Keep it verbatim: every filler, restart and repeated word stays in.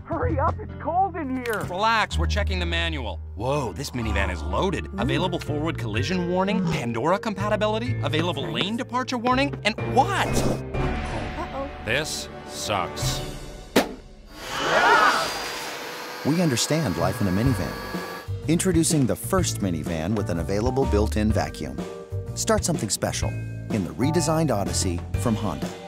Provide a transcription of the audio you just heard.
Hurry up, it's cold in here. Relax, we're checking the manual. Whoa, this minivan is loaded. Available forward collision warning, Pandora compatibility, available lane departure warning, and what? Uh-oh. This sucks. We understand life in a minivan. Introducing the first minivan with an available built-in vacuum. Start something special in the redesigned Odyssey from Honda.